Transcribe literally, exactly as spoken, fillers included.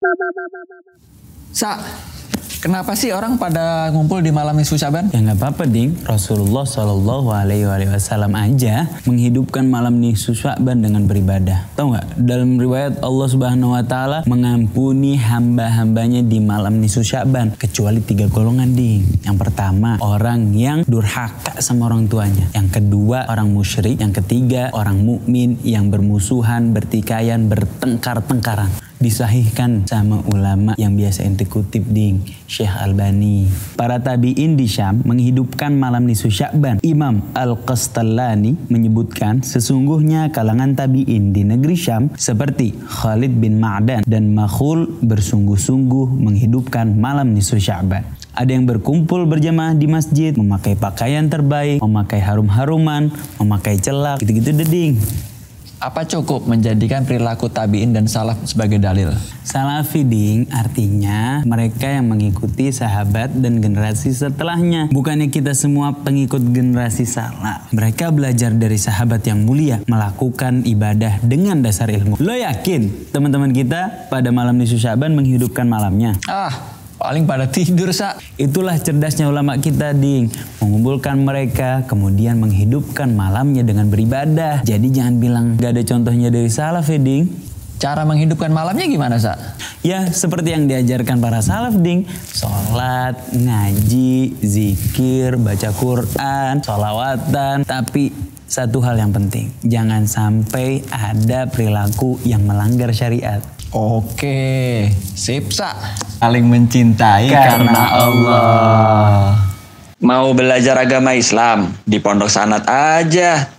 Sa, kenapa sih orang pada ngumpul di malam nisfu Syaban? Ya nggak apa-apa, Ding. Rasulullah Shallallahu Alaihi Wasallam aja menghidupkan malam nisfu Syaban dengan beribadah. Tahu nggak? Dalam riwayat Allah Subhanahu Wa Taala mengampuni hamba-hambanya di malam nisfu Syaban kecuali tiga golongan, Ding. Yang pertama, orang yang durhaka sama orang tuanya. Yang kedua, orang musyrik. Yang ketiga, orang mukmin yang bermusuhan, bertikaian, bertengkar-tengkaran. Disahihkan sama ulama yang biasa ente kutip, Ding, Syekh Albani. Para tabi'in di Syam menghidupkan malam nisfu Sya'ban. Imam Al-Qastallani menyebutkan sesungguhnya kalangan tabi'in di negeri Syam seperti Khalid bin Ma'dan dan Makhul bersungguh-sungguh menghidupkan malam nisfu Sya'ban. Ada yang berkumpul berjamaah di masjid, memakai pakaian terbaik, memakai harum-haruman, memakai celak, gitu-gitu, Ding. Apa cukup menjadikan perilaku tabi'in dan salaf sebagai dalil? Salafi, Ding, artinya mereka yang mengikuti sahabat dan generasi setelahnya. Bukannya kita semua pengikut generasi salaf. Mereka belajar dari sahabat yang mulia, melakukan ibadah dengan dasar ilmu. Lo yakin teman-teman kita pada malam nisfu Syaban menghidupkan malamnya? Ah, paling pada tidur, Sa. Itulah cerdasnya ulama kita, Ding. Mengumpulkan mereka, kemudian menghidupkan malamnya dengan beribadah. Jadi jangan bilang gak ada contohnya dari salaf, ya, Ding. Cara menghidupkan malamnya gimana, Sa? Ya, seperti yang diajarkan para salaf, Ding. Sholat, ngaji, zikir, baca Quran, sholawatan. Tapi satu hal yang penting, jangan sampai ada perilaku yang melanggar syariat. Oke, sip, Sa. Saling mencintai Karena karena Allah. Mau belajar agama Islam di Pondok Sanad aja.